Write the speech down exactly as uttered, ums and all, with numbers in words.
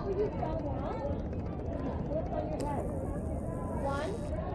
you fell down? Lift on your head. One.